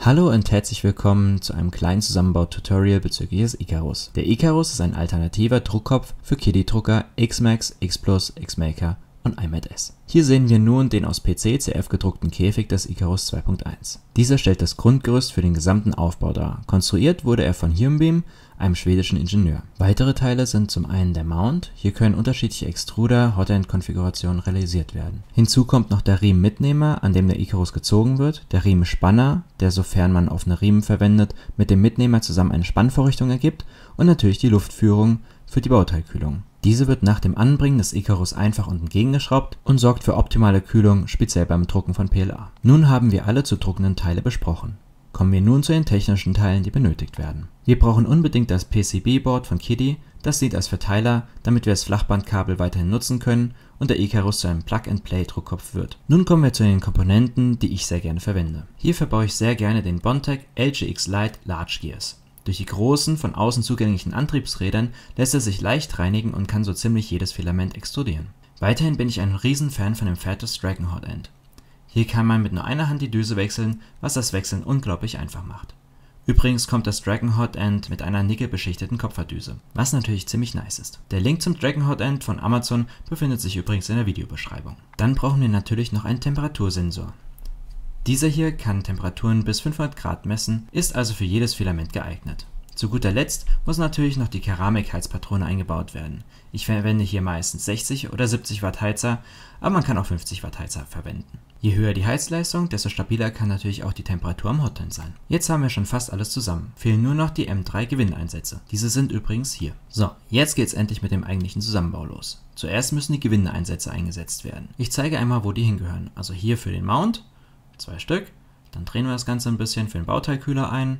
Hallo und herzlich willkommen zu einem kleinen Zusammenbau-Tutorial bezüglich des Icarus. Der Icarus ist ein alternativer Druckkopf für Kiddie-Drucker Xmax, Xplus, Xmaker und iMac-S. Hier sehen wir nun den aus PC/CF gedruckten Käfig des Icarus 2.1. Dieser stellt das Grundgerüst für den gesamten Aufbau dar. Konstruiert wurde er von Hyunbin, einem schwedischen Ingenieur. Weitere Teile sind zum einen der Mount, hier können unterschiedliche Extruder-Hotend-Konfigurationen realisiert werden. Hinzu kommt noch der Riemenmitnehmer, an dem der Icarus gezogen wird, der Riemenspanner, der, sofern man offene Riemen verwendet, mit dem Mitnehmer zusammen eine Spannvorrichtung ergibt, und natürlich die Luftführung für die Bauteilkühlung. Diese wird nach dem Anbringen des Icarus einfach unten gegengeschraubt und sorgt für optimale Kühlung, speziell beim Drucken von PLA. Nun haben wir alle zu druckenden Teile besprochen. Kommen wir nun zu den technischen Teilen, die benötigt werden. Wir brauchen unbedingt das PCB-Board von Kiddie, das dient als Verteiler, damit wir das Flachbandkabel weiterhin nutzen können und der Icarus zu einem Plug-and-Play-Druckkopf wird. Nun kommen wir zu den Komponenten, die ich sehr gerne verwende. Hierfür baue ich sehr gerne den Bondtech LGX Lite Large Gears. Durch die großen, von außen zugänglichen Antriebsrädern lässt er sich leicht reinigen und kann so ziemlich jedes Filament extrudieren. Weiterhin bin ich ein Riesenfan von dem Fertus Dragon Hot End. Hier kann man mit nur einer Hand die Düse wechseln, was das Wechseln unglaublich einfach macht. Übrigens kommt das Dragon Hot End mit einer nickelbeschichteten Kupferdüse, was natürlich ziemlich nice ist. Der Link zum Dragon Hot End von Amazon befindet sich übrigens in der Videobeschreibung. Dann brauchen wir natürlich noch einen Temperatursensor. Dieser hier kann Temperaturen bis 500 Grad messen, ist also für jedes Filament geeignet. Zu guter Letzt muss natürlich noch die Keramikheizpatrone eingebaut werden. Ich verwende hier meistens 60 oder 70 Watt Heizer, aber man kann auch 50 Watt Heizer verwenden. Je höher die Heizleistung, desto stabiler kann natürlich auch die Temperatur am Hotend sein. Jetzt haben wir schon fast alles zusammen. Fehlen nur noch die M3 Gewinneinsätze. Diese sind übrigens hier. So, jetzt geht's endlich mit dem eigentlichen Zusammenbau los. Zuerst müssen die Gewinneinsätze eingesetzt werden. Ich zeige einmal, wo die hingehören. Also hier für den Mount, 2 Stück. Dann drehen wir das Ganze ein bisschen für den Bauteilkühler ein.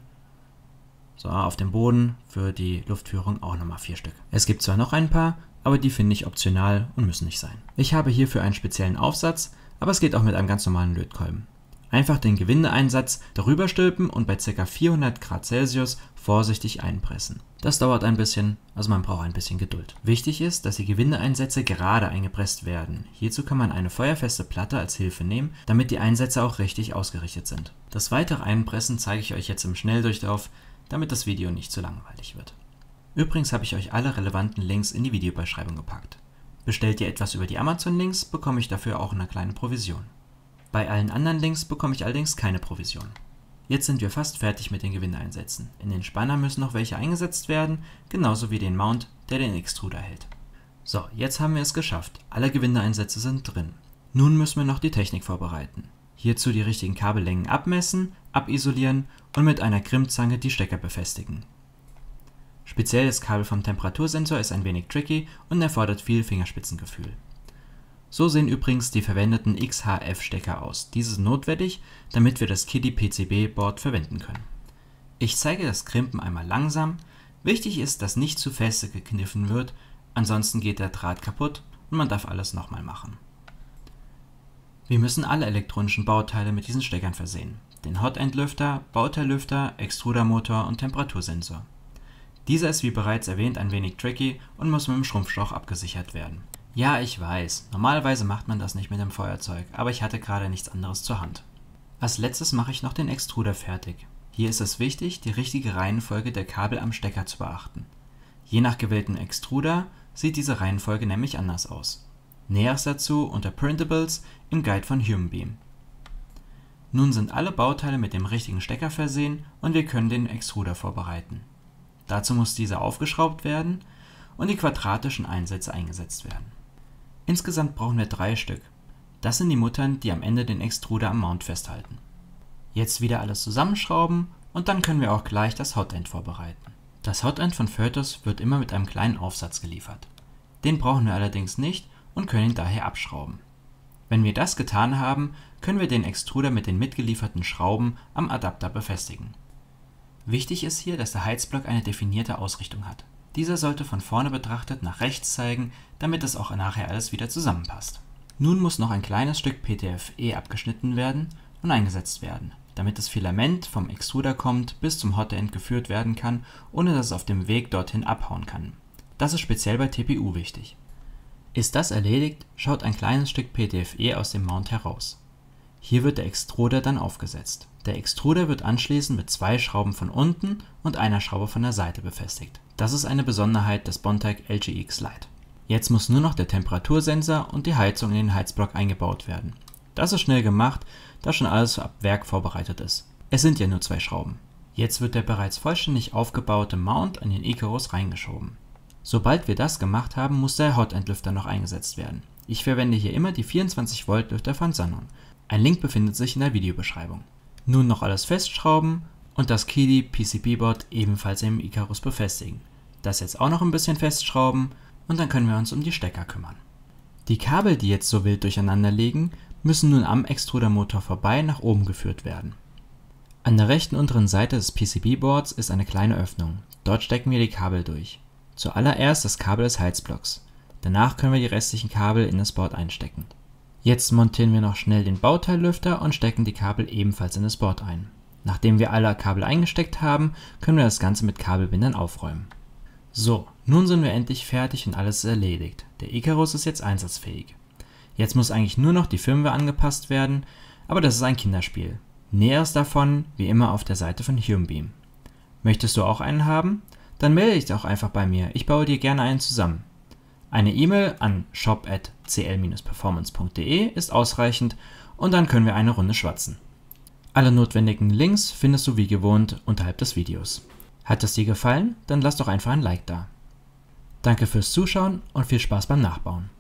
So, auf dem Boden für die Luftführung auch nochmal 4 Stück. Es gibt zwar noch ein paar, aber die finde ich optional und müssen nicht sein. Ich habe hierfür einen speziellen Aufsatz, aber es geht auch mit einem ganz normalen Lötkolben. Einfach den Gewindeeinsatz darüber stülpen und bei ca. 400 Grad Celsius vorsichtig einpressen. Das dauert ein bisschen, also man braucht ein bisschen Geduld. Wichtig ist, dass die Gewindeeinsätze gerade eingepresst werden. Hierzu kann man eine feuerfeste Platte als Hilfe nehmen, damit die Einsätze auch richtig ausgerichtet sind. Das weitere Einpressen zeige ich euch jetzt im Schnelldurchlauf, damit das Video nicht zu langweilig wird. Übrigens habe ich euch alle relevanten Links in die Videobeschreibung gepackt. Bestellt ihr etwas über die Amazon-Links, bekomme ich dafür auch eine kleine Provision. Bei allen anderen Links bekomme ich allerdings keine Provision. Jetzt sind wir fast fertig mit den Gewinneinsätzen. In den Spanner müssen noch welche eingesetzt werden, genauso wie den Mount, der den Extruder hält. So, jetzt haben wir es geschafft. Alle Gewinneinsätze sind drin. Nun müssen wir noch die Technik vorbereiten. Hierzu die richtigen Kabellängen abmessen, abisolieren und mit einer Crimpzange die Stecker befestigen. Speziell das Kabel vom Temperatursensor ist ein wenig tricky und erfordert viel Fingerspitzengefühl. So sehen übrigens die verwendeten XHF-Stecker aus. Diese sind notwendig, damit wir das Kiddie PCB-Board verwenden können. Ich zeige das Crimpen einmal langsam. Wichtig ist, dass nicht zu feste gekniffen wird, ansonsten geht der Draht kaputt und man darf alles nochmal machen. Wir müssen alle elektronischen Bauteile mit diesen Steckern versehen. Den Hotend-Lüfter, Bauteillüfter, Extrudermotor und Temperatursensor. Dieser ist wie bereits erwähnt ein wenig tricky und muss mit dem Schrumpfschlauch abgesichert werden. Ja, ich weiß, normalerweise macht man das nicht mit dem Feuerzeug, aber ich hatte gerade nichts anderes zur Hand. Als letztes mache ich noch den Extruder fertig. Hier ist es wichtig, die richtige Reihenfolge der Kabel am Stecker zu beachten. Je nach gewähltem Extruder sieht diese Reihenfolge nämlich anders aus. Näheres dazu unter Printables im Guide von Hyunbin. Nun sind alle Bauteile mit dem richtigen Stecker versehen und wir können den Extruder vorbereiten. Dazu muss dieser aufgeschraubt werden und die quadratischen Einsätze eingesetzt werden. Insgesamt brauchen wir 3 Stück. Das sind die Muttern, die am Ende den Extruder am Mount festhalten. Jetzt wieder alles zusammenschrauben und dann können wir auch gleich das Hotend vorbereiten. Das Hotend von Fertus wird immer mit einem kleinen Aufsatz geliefert. Den brauchen wir allerdings nicht und können ihn daher abschrauben. Wenn wir das getan haben, können wir den Extruder mit den mitgelieferten Schrauben am Adapter befestigen. Wichtig ist hier, dass der Heizblock eine definierte Ausrichtung hat. Dieser sollte von vorne betrachtet nach rechts zeigen, damit es auch nachher alles wieder zusammenpasst. Nun muss noch ein kleines Stück PTFE abgeschnitten werden und eingesetzt werden, damit das Filament vom Extruder kommt bis zum Hotend geführt werden kann, ohne dass es auf dem Weg dorthin abhauen kann. Das ist speziell bei TPU wichtig. Ist das erledigt, schaut ein kleines Stück PTFE aus dem Mount heraus. Hier wird der Extruder dann aufgesetzt. Der Extruder wird anschließend mit 2 Schrauben von unten und einer Schraube von der Seite befestigt. Das ist eine Besonderheit des Bondtech LGX Lite. Jetzt muss nur noch der Temperatursensor und die Heizung in den Heizblock eingebaut werden. Das ist schnell gemacht, da schon alles ab Werk vorbereitet ist. Es sind ja nur 2 Schrauben. Jetzt wird der bereits vollständig aufgebaute Mount an den Icarus reingeschoben. Sobald wir das gemacht haben, muss der Hot-End-Lüfter noch eingesetzt werden. Ich verwende hier immer die 24 Volt Lüfter von Sanon. Ein Link befindet sich in der Videobeschreibung. Nun noch alles festschrauben und das Kili PCB-Board ebenfalls im Icarus befestigen. Das jetzt auch noch ein bisschen festschrauben und dann können wir uns um die Stecker kümmern. Die Kabel, die jetzt so wild durcheinander liegen, müssen nun am Extrudermotor vorbei nach oben geführt werden. An der rechten unteren Seite des PCB-Boards ist eine kleine Öffnung. Dort stecken wir die Kabel durch. Zuallererst das Kabel des Heizblocks. Danach können wir die restlichen Kabel in das Board einstecken. Jetzt montieren wir noch schnell den Bauteillüfter und stecken die Kabel ebenfalls in das Board ein. Nachdem wir alle Kabel eingesteckt haben, können wir das Ganze mit Kabelbindern aufräumen. So, nun sind wir endlich fertig und alles ist erledigt. Der Icarus ist jetzt einsatzfähig. Jetzt muss eigentlich nur noch die Firmware angepasst werden, aber das ist ein Kinderspiel. Näheres davon wie immer auf der Seite von HumeBeam. Möchtest du auch einen haben? Dann melde dich doch einfach bei mir, ich baue dir gerne einen zusammen. Eine E-Mail an shop@cl-performance.de ist ausreichend und dann können wir eine Runde schwatzen. Alle notwendigen Links findest du wie gewohnt unterhalb des Videos. Hat es dir gefallen? Dann lass doch einfach ein Like da. Danke fürs Zuschauen und viel Spaß beim Nachbauen.